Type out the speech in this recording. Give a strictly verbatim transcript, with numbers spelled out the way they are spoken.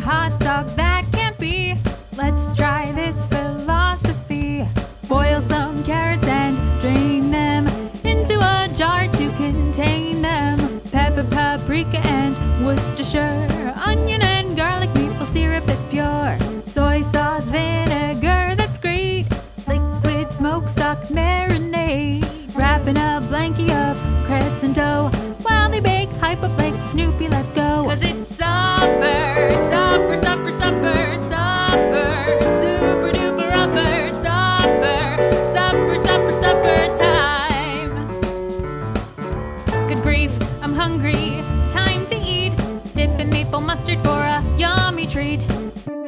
hot dogs, that can't be. Let's try this philosophy. Boil some carrots and drain them into a jar to contain them. Pepper, paprika, and Worcestershire, onion and garlic, maple syrup, it's pure. Soy sauce, vinegar, that's great. Liquid smoke stock marinade. Wrap in a blankie of crescent dough while they bake. Hype up like Snoopy, let's go. Cause it's supper, supper, supper, supper, supper, super duper upper, supper, supper, supper, supper time. Good grief, I'm hungry, time to eat. Dip in maple mustard for a yummy treat.